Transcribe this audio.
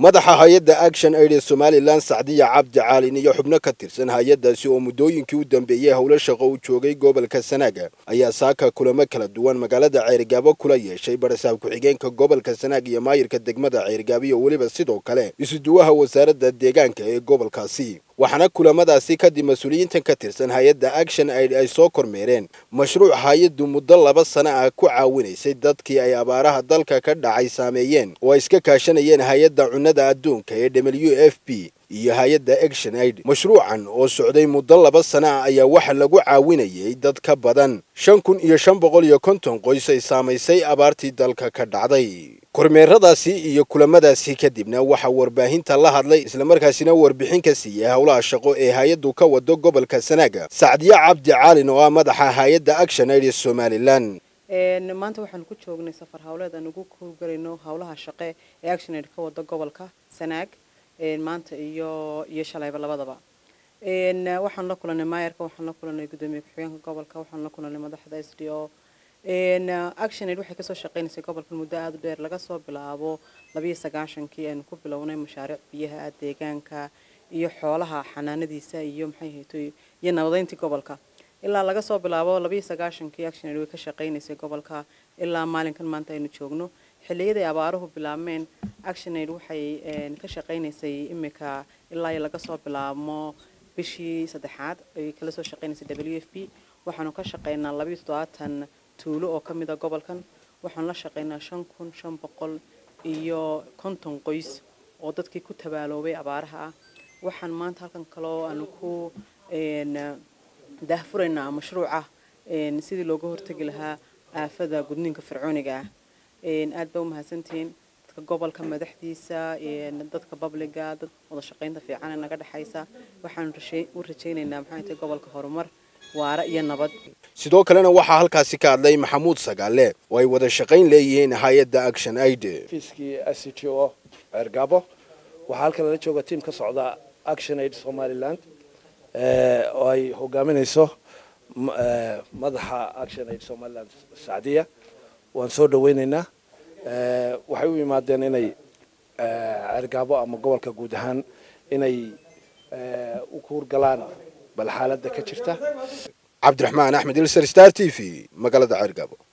madaxa hay'adda Action Aid Somaliland Sacdiya Cabdi Caalin iyo xubno ka tirsan hay'addaasi oo muddooyinkii u dambeeyay howlo shaqo u joogay gobolka Sanaag ayaa saaka kulamo kala duwan magaalada Ceyrgaabo kula yeeshay barasaab ku-xigeenka gobolka Sanaag iyo maayirka degmada Ceyrgaabo iyo waliba sidoo kale isuduwaha wasaaradda deegaanka ee gobolkaasi waxaana kulamadaasi kadib mas'uuliyiintan ka tirsan hay'adda Action Aid ay soo kormeereen mashruuc hay'addu muddo 2 sano ah ku caawinaysay dadkii ay abaaraha dalka ka dhacay saameeyeen oo iska kaashanayeen hay'adda cunnada adduunka ee WFP iyo hay'adda Action Aid mashruucan oo socday muddo 2 sano ah ayaa waxa lagu caawinayay dad ka badan 5550 qoys ay saameysay abaartii dalka ka dhacday kormeeradaasi iyo kulamadaasi kadibna waxa warbaahinta la hadlay isla markaasina warbixin ka siiyay howlaha shaqo ee hay'addu ka wado gobolka Sanaag Sacdiya Cabdi Caalin oo madaxa hay'adda Action Aid Somaliland maanta waxaan ku joognay safar hawleed aan ugu kuugarayno howlaha shaqo ee Action Aid ka wado gobolka Sanaag maanta iyo shalayba labadaba waxaan la kulanay maayarka waxaan la kulanay gudoomiye ku-xigeenka gobolka waxaan la kulanay madaxda SDO Action Aid waxay ka soo shaqeynaysay gobolka muddo aad u dheer laga soo bilaabo 29kii aan ku bilownay mashaariic biyaha deegaanka iyo xoolaha xanaanadiisa iyo maxay hay'atooy iyo nabadeynta gobolka ilaa laga soo bilaabo 29kii Action Aid way ka shaqeynaysay gobolka ilaa maalinkan maanta aynu joogno xilliyada abaaruhu bilaabmeen Action Aid waxay ka shaqeynaysay imika ilaa laga soo bilaabo bishii saddexaad ay kala soo shaqeynaysay WFP waxaanu ka shaqeynaa 27 tuulo oo ka mid ah gobolkan waxaan la shaqeynaa 5500 iyo 50 qoys oo dadkii ku tabaaloobay abaaraha ah waxaan maanta halkan kale oo aan ku daahfuraynaa mashruuca sidii looga hortagi lahaa aafada gudniinka fircooniga ah aad baa u mahadsantiin dadka gobolka madaxdiisa dadka publiga dad wada shaqeynta fiican naga dhaxaysa waxaan u rajaynaynaa maxay tahay gobolka horumar waara iyo nabad sidoo kalena waxa halkaasi ka hadlay Maxamuud Sagaale oo ay wada shaqeyn leeyihiin hay'adda Action Aid fiiskii SCTO Ceyrgaabo waxa halkan la jooga team ka socda Action Aid Somaliland oo ay hogaaminayso madaxa Action Aid Somaliland Sacdiya waan soo dhaweynaynaa waxay u yimaadeen inay Ceyrgaabo ama gobolka guud ahaan inay u kuurgalaan bal xaaladda ka jirta Cabdiraxmaan Axmed Star TV magaalada Ceyrgaabo